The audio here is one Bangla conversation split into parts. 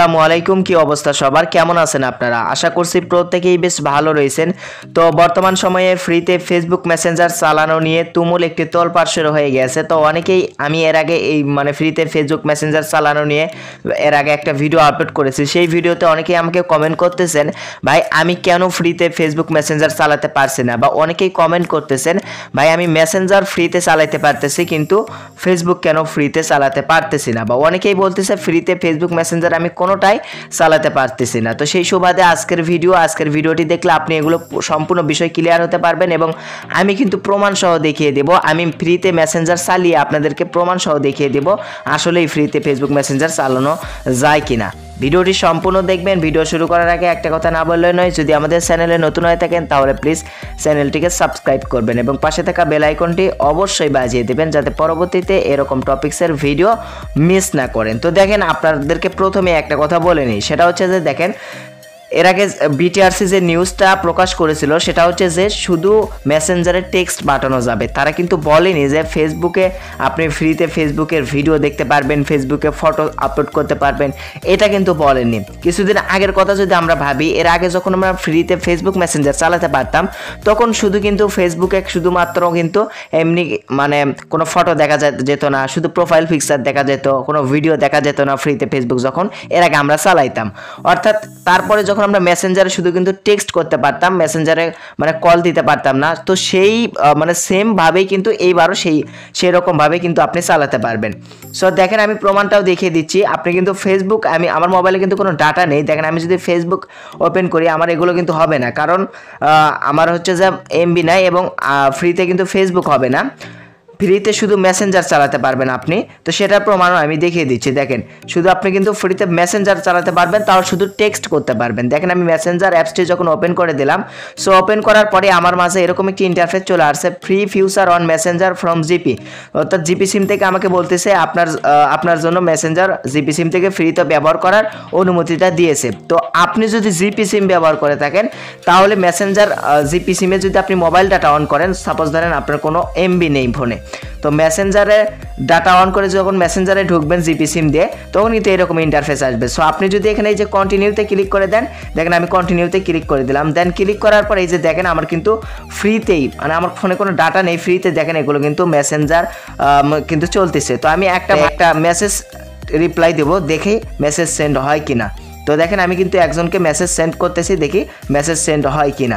আসসালামু আলাইকুম, কি অবস্থা সবার, কেমন আছেন আপনারা? আশা করছি প্রত্যেকেই বেশ ভালো রয়েছেন। তো বর্তমান সময়ে ফ্রিতে ফেসবুক মেসেঞ্জার চালানো নিয়ে তুমুল একটি তোলপাড় শুরু হয়ে গেছে। তো অনেকেই আমি এর আগে এই ফ্রিতে ফেসবুক মেসেঞ্জার চালানো নিয়ে এর আগে একটা ভিডিও আপলোড করেছি। সেই ভিডিওতে অনেকেই আমাকে কমেন্ট করতেছেন, ভাই আমি কেন ফ্রিতে ফেসবুক মেসেঞ্জার চালাতে পারছি না, বা অনেকেই কমেন্ট করতেছেন, ভাই আমি মেসেঞ্জার ফ্রিতে চালাতে পারতেছি কিন্তু ফেসবুক কেন ফ্রিতে চালাতে পারতেছি না, বা অনেকেই বলতেছে ফ্রিতে ফেসবুক মেসেঞ্জার আমি কোনোটাই চালাতে পারতেছি না। তো সেই সুবাদে আজকের ভিডিওটি দেখলে আপনি এগুলো সম্পূর্ণ বিষয় ক্লিয়ার হতে পারবেন, এবং আমি কিন্তু প্রমাণ সহ দেখিয়ে দেব। আমি ফ্রিতে মেসেঞ্জার চালিয়ে আপনাদেরকে প্রমাণ সহ দেখিয়ে দেব আসলেই ফ্রিতে ফেসবুক মেসেঞ্জার চালানো যায় কিনা। ভিডিওটি সম্পূর্ণ দেখবেন। ভিডিও শুরু করার আগে একটা কথা না বললে নয়, যদি আমাদের চ্যানেলে নতুন হয়ে থাকেন তাহলে প্লিজ চ্যানেলটিকে সাবস্ক্রাইব করবেন এবং পাশে থাকা বেল আইকনটি অবশ্যই বাজিয়ে দেবেন যাতে পরবর্তীতে এরকম টপিক্সের ভিডিও মিস না করেন। তো দেখেন, আপনাদেরকে প্রথমে একটা কথা বলে নিই, সেটা হচ্ছে যে দেখেন, এর আগে বিটিআরসি যে নিউজটা প্রকাশ করেছিল সেটা হচ্ছে যে শুধু মেসেঞ্জারে টেক্সট পাঠানো যাবে। তারা কিন্তু বলেনি যে ফেসবুকে আপনি ফ্রিতে ফেসবুকের ভিডিও দেখতে পারবেন, ফেসবুকে ফটো আপলোড করতে পারবেন, এটা কিন্তু বলেনি। কিছুদিন আগের কথা যদি আমরা ভাবি, এর আগে যখন আমরা ফ্রিতে ফেসবুক মেসেঞ্জার চালাতে পারতাম তখন শুধু কিন্তু ফেসবুকে শুধুমাত্র কিন্তু এমনি কোনো ফটো দেখা যেত না, শুধু প্রোফাইল পিকচার দেখা যেত, কোনো ভিডিও দেখা যেত না ফ্রিতে ফেসবুক যখন এর আগে আমরা চালাইতাম। অর্থাৎ তারপরে যখন আমরা মেসেঞ্জারে শুধু কিন্তু টেক্সট করতে পারতাম, মেসেঞ্জারে কল দিতে পারতাম না। তো সেই সেম ভাবেই কিন্তু এইবারও সেই রকম ভাবে কিন্তু আপনি চালাতে পারবেন। সো দেখেন, আমি প্রমাণটাও দেখিয়ে দিচ্ছি। আপনি কিন্তু ফেসবুক, আমার মোবাইলে কিন্তু কোনো ডাটা নেই। দেখেন, আমি যদি ফেসবুক ওপেন করি আমার এগুলো কিন্তু হবে না, কারণ আমার হচ্ছে যে এমবি নাই, এবং ফ্রিতে কিন্তু ফেসবুক হবে না। ফ্রিতে শুধু মেসেঞ্জার চালাতে পারবেন আপনি। তো সেটার প্রমাণও আমি দেখিয়ে দিচ্ছি। দেখেন, শুধু আপনি কিন্তু ফ্রিতে মেসেঞ্জার চালাতে পারবেন, তাও শুধু টেক্সট করতে পারবেন। দেখেন, আমি মেসেঞ্জার অ্যাপসটি যখন ওপেন করে দিলাম, সো ওপেন করার পরে আমার মাঝে এরকম একটি ইন্টারফেস চলে আসছে, free future on messenger from GP. অর্থাৎ জিপি সিম থেকে আমাকে বলতেছে আপনার জন্য মেসেঞ্জার জিপি সিম থেকে ফ্রিতে ব্যবহার করার অনুমতিটা দিয়েছে। তো আপনি যদি জিপি সিম ব্যবহার করে থাকেন তাহলে মেসেঞ্জার জিপি সিমে যদি আপনি মোবাইল ডাটা অন করেন, সাপোজ ধরেন আপনার কোনো এমবি নেই ফোনে, তো মেসেঞ্জারে ডাটা অন করে যখন মেসেঞ্জারে ঢুকবেন জিপি সিম দিয়ে, তখন কিন্তু এরকম ইন্টারফেস আসবে। সো আপনি যদি এখানে এই যে কন্টিনিউতে ক্লিক করে দেন, দেখেন আমি কন্টিনিউতে ক্লিক করে দিলাম। দেন ক্লিক করার পর এই যে দেখেন আমার কিন্তু ফ্রিতেই, আমার ফোনে কোনো ডাটা নেই, ফ্রিতে দেখেন এগুলো কিন্তু মেসেঞ্জার কিন্তু চলতেছে। তো আমি একটা মেসেজ রিপ্লাই দেবো, দেখি মেসেজ সেন্ড হয় কিনা। তো দেখেন, আমি কিন্তু একজনকে মেসেজ সেন্ড করতেছি, দেখি মেসেজ সেন্ড হয় কিনা।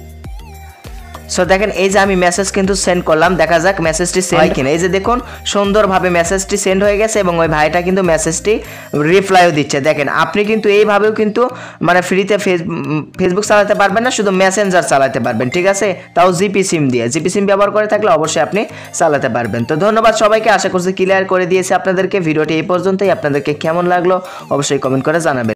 সো দেখেন, এই যে আমি মেসেজ কিন্তু সেন্ড করলাম, দেখা যাক মেসেজটি সেন্ড হয় কিনা। এই যে দেখুন, সুন্দরভাবে মেসেজটি সেন্ড হয়ে গেছে, এবং ওই ভাইটা কিন্তু মেসেজটি রিপ্লাইও দিচ্ছে। দেখেন, আপনি কিন্তু এইভাবেও কিন্তু ফ্রিতে ফেসবুক চালাতে পারবেন না, শুধু মেসেঞ্জার চালাতে পারবেন, ঠিক আছে, তাও জিপি সিম দিয়ে। জিপি সিম ব্যবহার করে থাকলে অবশ্যই আপনি চালাতে পারবেন। তো ধন্যবাদ সবাইকে, আশা করছি ক্লিয়ার করে দিয়েছি আপনাদেরকে। ভিডিওটি এই পর্যন্তই। আপনাদেরকে কেমন লাগলো অবশ্যই কমেন্ট করে জানাবেন।